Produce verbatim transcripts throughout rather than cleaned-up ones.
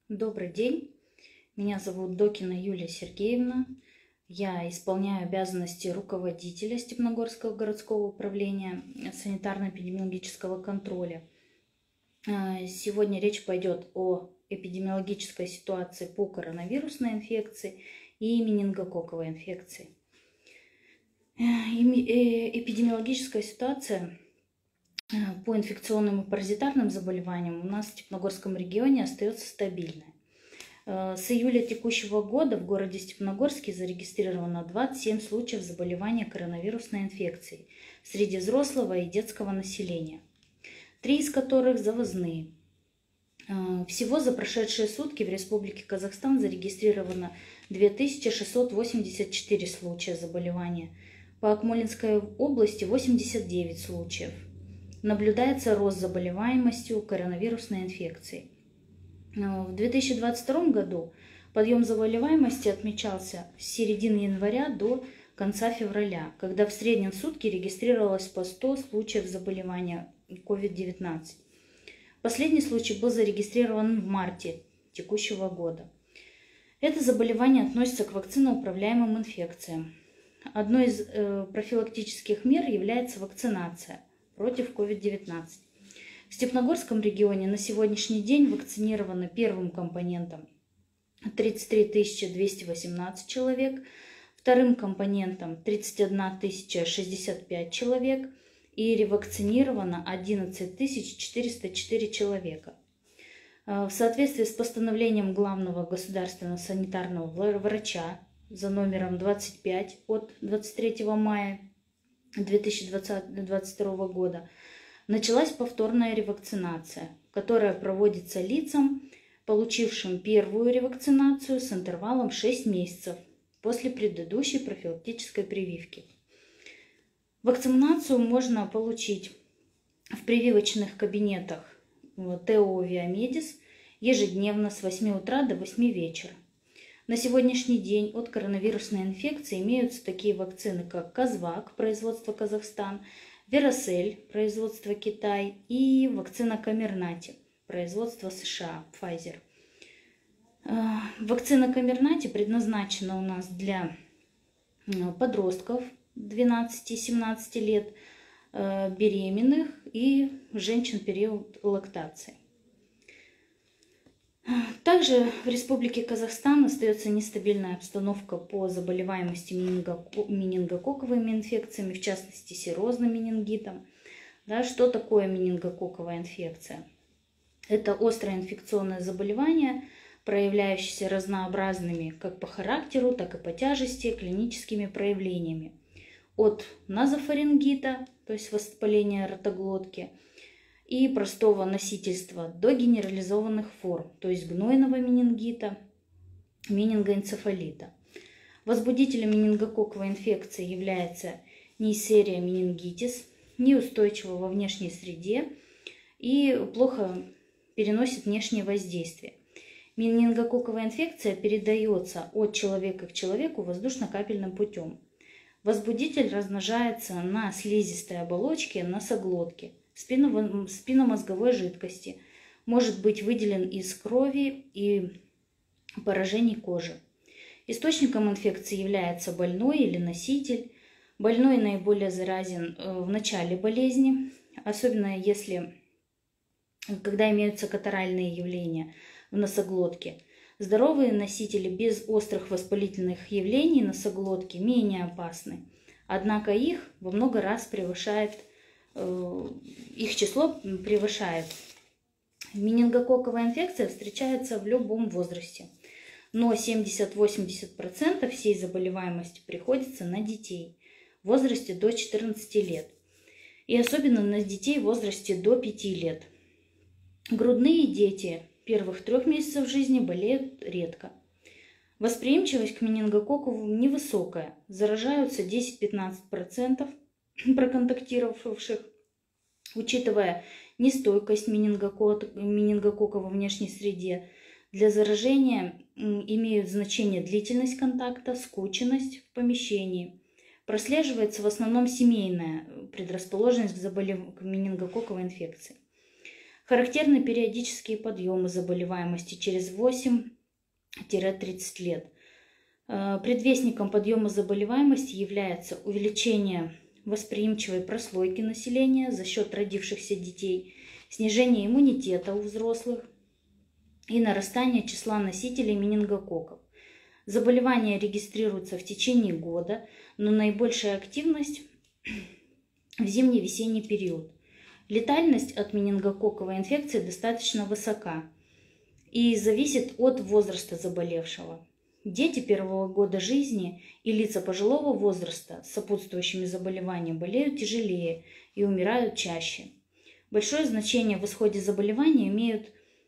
Добрый день, меня зовут Докина Юлия Сергеевна. Я исполняю обязанности руководителя Степногорского городского управления санитарно-эпидемиологического контроля. Сегодня речь пойдет о эпидемиологической ситуации по коронавирусной инфекции и менингококковой инфекции. Эпидемиологическая ситуация по инфекционным и паразитарным заболеваниям у нас в Степногорском регионе остается стабильной. С июля текущего года в городе Степногорске зарегистрировано двадцать семь случаев заболевания коронавирусной инфекцией среди взрослого и детского населения, три из которых завозные. Всего за прошедшие сутки в Республике Казахстан зарегистрировано две тысячи шестьсот восемьдесят четыре случая заболевания, по Акмолинской области восемьдесят девять случаев. Наблюдается рост заболеваемости коронавирусной инфекцией. В две тысячи двадцать втором году подъем заболеваемости отмечался с середины января до конца февраля, когда в среднем в сутки регистрировалось по сто случаев заболевания ковид девятнадцать. Последний случай был зарегистрирован в марте текущего года. Это заболевание относится к вакциноуправляемым инфекциям. Одной из э, профилактических мер является вакцинация против ковид девятнадцать. В Степногорском регионе на сегодняшний день вакцинировано первым компонентом тридцать три тысячи двести восемнадцать человек, вторым компонентом тридцать одна тысяча шестьдесят пять человек и ревакцинировано одиннадцать тысяч четыреста четыре человека. В соответствии с постановлением главного государственного санитарного врача за номером двадцать пять от двадцать третьего мая две тысячи двадцать второго года началась повторная ревакцинация, которая проводится лицам, получившим первую ревакцинацию с интервалом шесть месяцев после предыдущей профилактической прививки. Вакцинацию можно получить в прививочных кабинетах ТО «Виамедис» ежедневно с восьми утра до восьми вечера. На сегодняшний день от коронавирусной инфекции имеются такие вакцины, как Казвак, производство Казахстан, Веросель, производство Китай, и вакцина Комирнати, производство США, Pfizer. Вакцина Комирнати предназначена у нас для подростков двенадцати-семнадцати лет, беременных и женщин в период лактации. Также в Республике Казахстан остается нестабильная обстановка по заболеваемости менингококковыми инфекциями, в частности серозным менингитом. Да, что такое менингококковая инфекция? Это острое инфекционное заболевание, проявляющееся разнообразными как по характеру, так и по тяжести клиническими проявлениями. От назофарингита, то есть воспаления ротоглотки, и простого носительства до генерализованных форм, то есть гнойного менингита, менингоэнцефалита. Возбудителем менингококковой инфекции является Neisseria meningitис, неустойчива во внешней среде и плохо переносит внешнее воздействие. Менингококковая инфекция передается от человека к человеку воздушно-капельным путем. Возбудитель размножается на слизистой оболочке носоглотки, спинномозговой жидкости, может быть выделен из крови и поражений кожи. Источником инфекции является больной или носитель. Больной наиболее заразен в начале болезни, особенно если, когда имеются катаральные явления в носоглотке. Здоровые носители без острых воспалительных явлений носоглотки менее опасны, однако их во много раз превышает их число превышает. Менингококковая инфекция встречается в любом возрасте, но семьдесят-восемьдесят процентов всей заболеваемости приходится на детей в возрасте до четырнадцати лет, и особенно на детей в возрасте до пяти лет. Грудные дети первых трех месяцев жизни болеют редко. Восприимчивость к менингококку невысокая, заражаются десять-пятнадцать процентов проконтактировавших. Учитывая нестойкость менингококка во внешней среде, для заражения имеют значение длительность контакта, скученность в помещении. Прослеживается в основном семейная предрасположенность к, заболев... к менингококковой инфекции. Характерны периодические подъемы заболеваемости через восемь-тридцать лет. Предвестником подъема заболеваемости является увеличение восприимчивой прослойки населения за счет родившихся детей, снижение иммунитета у взрослых и нарастание числа носителей менингококков. Заболевание регистрируется в течение года, но наибольшая активность в зимне-весенний период. Летальность от менингококковой инфекции достаточно высока и зависит от возраста заболевшего. Дети первого года жизни и лица пожилого возраста с сопутствующими заболеваниями болеют тяжелее и умирают чаще. Большое значение в исходе заболевания имеют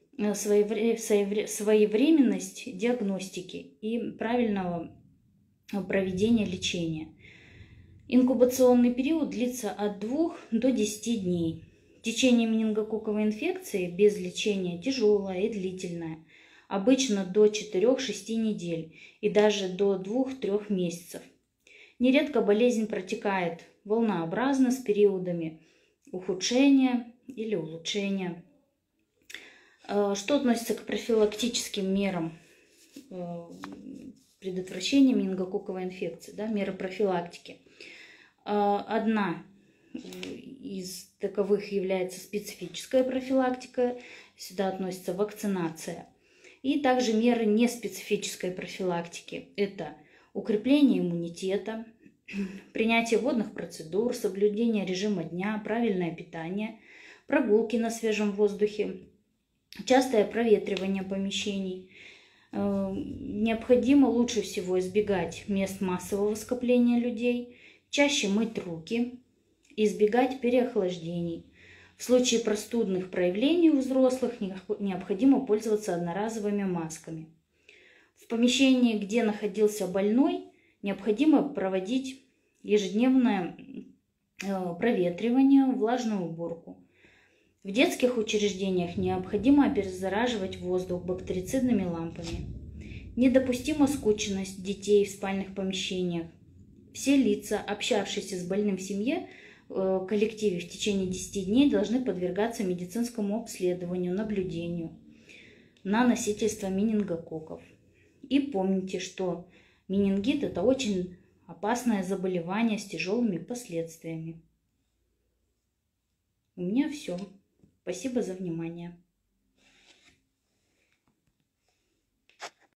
своевременность диагностики и правильного проведения лечения. Инкубационный период длится от двух до десяти дней. Течение менингококковой инфекции без лечения тяжелое и длительное, обычно до четырёх-шести недель и даже до двух-трёх месяцев. Нередко болезнь протекает волнообразно с периодами ухудшения или улучшения. Что относится к профилактическим мерам предотвращения менингококковой инфекции, да, меры профилактики? Одна из таковых является специфическая профилактика, сюда относится вакцинация. И также меры неспецифической профилактики. Это укрепление иммунитета, принятие водных процедур, соблюдение режима дня, правильное питание, прогулки на свежем воздухе, частое проветривание помещений. Необходимо лучше всего избегать мест массового скопления людей, чаще мыть руки, избегать переохлаждений. В случае простудных проявлений у взрослых необходимо пользоваться одноразовыми масками. В помещении, где находился больной, необходимо проводить ежедневное проветривание, влажную уборку. В детских учреждениях необходимо обеззараживать воздух бактерицидными лампами. Недопустима скученность детей в спальных помещениях. Все лица, общавшиеся с больным в семье, в коллективе в течение десяти дней, должны подвергаться медицинскому обследованию, наблюдению на носительство менингококков. И помните, что менингит – это очень опасное заболевание с тяжелыми последствиями. У меня все. Спасибо за внимание.